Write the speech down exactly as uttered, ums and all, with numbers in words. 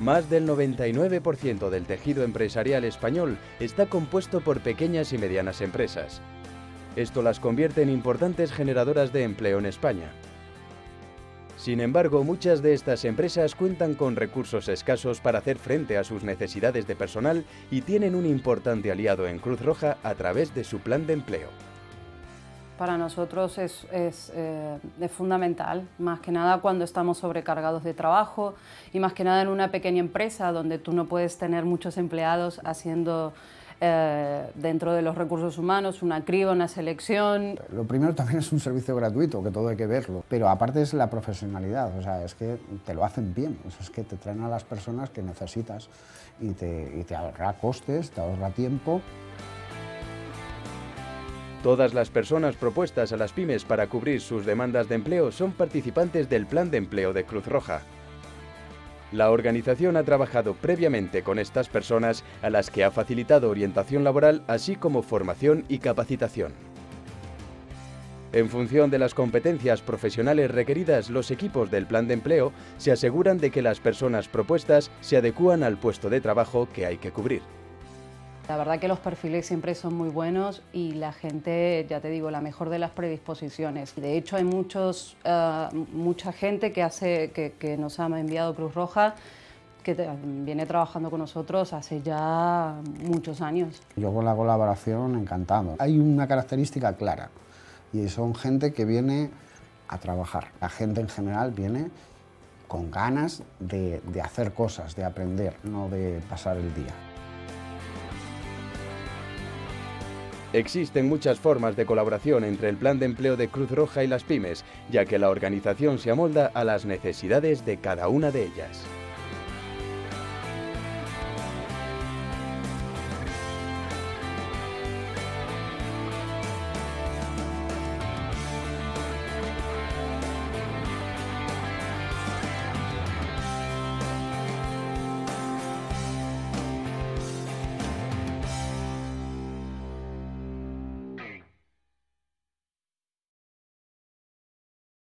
Más del noventa y nueve por ciento del tejido empresarial español está compuesto por pequeñas y medianas empresas. Esto las convierte en importantes generadoras de empleo en España. Sin embargo, muchas de estas empresas cuentan con recursos escasos para hacer frente a sus necesidades de personal y tienen un importante aliado en Cruz Roja a través de su plan de empleo. Para nosotros es, es, eh, es fundamental, más que nada cuando estamos sobrecargados de trabajo y más que nada en una pequeña empresa donde tú no puedes tener muchos empleados haciendo eh, dentro de los recursos humanos una criba, una selección. Lo primero también es un servicio gratuito, que todo hay que verlo, pero aparte es la profesionalidad, o sea, es que te lo hacen bien, o sea, es que te traen a las personas que necesitas y te, y te ahorra costes, te ahorra tiempo. Todas las personas propuestas a las pymes para cubrir sus demandas de empleo son participantes del Plan de Empleo de Cruz Roja. La organización ha trabajado previamente con estas personas a las que ha facilitado orientación laboral, así como formación y capacitación. En función de las competencias profesionales requeridas, los equipos del Plan de Empleo se aseguran de que las personas propuestas se adecúan al puesto de trabajo que hay que cubrir. La verdad que los perfiles siempre son muy buenos y la gente, ya te digo, la mejor de las predisposiciones. De hecho, hay muchos, uh, mucha gente que, hace, que, que nos ha enviado Cruz Roja que te, viene trabajando con nosotros hace ya muchos años. Yo con la colaboración encantado. Hay una característica clara y son gente que viene a trabajar. La gente en general viene con ganas de, de hacer cosas, de aprender, no de pasar el día. Existen muchas formas de colaboración entre el Plan de Empleo de Cruz Roja y las pymes, ya que la organización se amolda a las necesidades de cada una de ellas.